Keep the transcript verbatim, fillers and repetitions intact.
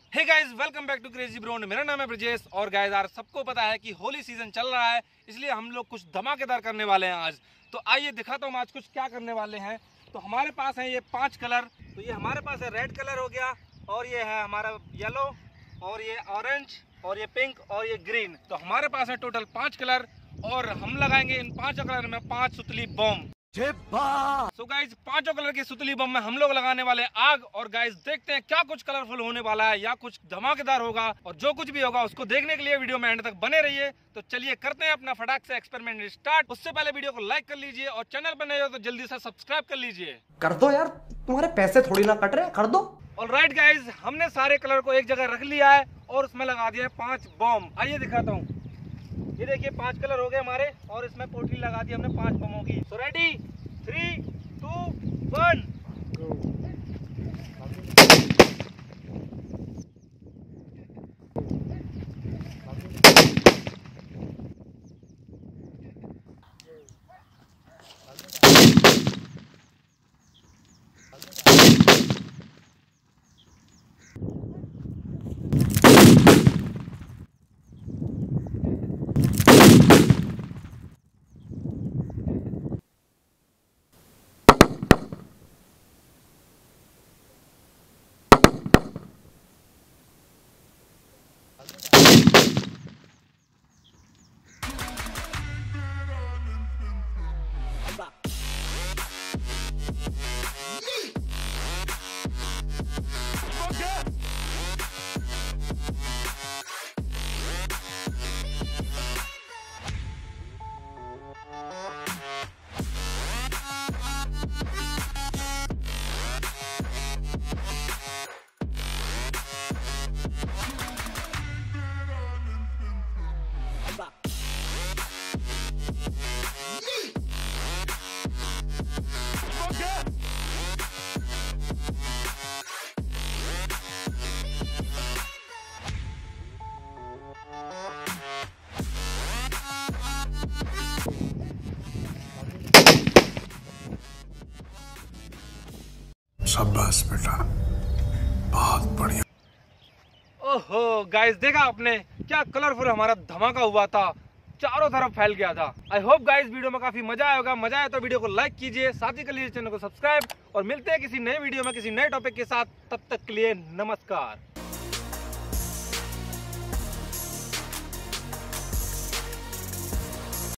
Hey guys, welcome back to crazy bro. मेरा नाम है ब्रजेश और गाइस यार सबको पता है कि होली सीजन चल रहा है, इसलिए हम लोग कुछ धमाकेदार करने वाले हैं आज। तो आइए दिखाता हूँ आज कुछ क्या करने वाले हैं। तो हमारे पास है ये पांच कलर। तो ये हमारे पास है रेड कलर हो गया, और ये है हमारा येलो, और ये ऑरेंज, और ये पिंक, और ये ग्रीन। तो हमारे पास है टोटल पांच कलर, और हम लगाएंगे इन पांचों कलर में पांच सुतली बम। सो गाइज पांचों कलर की सुतली बम में हम लोग लगाने वाले आग। और गाइज देखते हैं क्या कुछ कलरफुल होने वाला है या कुछ धमाकेदार होगा, और जो कुछ भी होगा उसको देखने के लिए वीडियो में एंड तक बने रहिए। तो चलिए करते हैं अपना फटाक से एक्सपेरिमेंट स्टार्ट। उससे पहले वीडियो को लाइक कर लीजिए, और चैनल पर नए हो तो जल्दी से सब्सक्राइब कर लीजिए। कर दो यार, तुम्हारे पैसे थोड़ी ना कट रहे, कर दो। ऑलराइट गाइज, हमने सारे कलर को एक जगह रख लिया है और उसमें लगा दिया है पांच बम। आइए दिखाता हूँ। ये देखिए पांच कलर हो गए हमारे, और इसमें पोटली लगा दी हमने पांच बमों की। So ready, three two one. शाबाश बेटा, बहुत बढ़िया। ओहो गाइस, देखा आपने क्या कलरफुल हमारा धमाका हुआ था, चारों तरफ फैल गया था। आई होप गाइस वीडियो में काफी मजा आया होगा। मजा आया तो वीडियो को लाइक कीजिए, साथ ही कर लीजिए चैनल को सब्सक्राइब, और मिलते हैं किसी नए वीडियो में किसी नए टॉपिक के साथ। तब तक के लिए नमस्कार।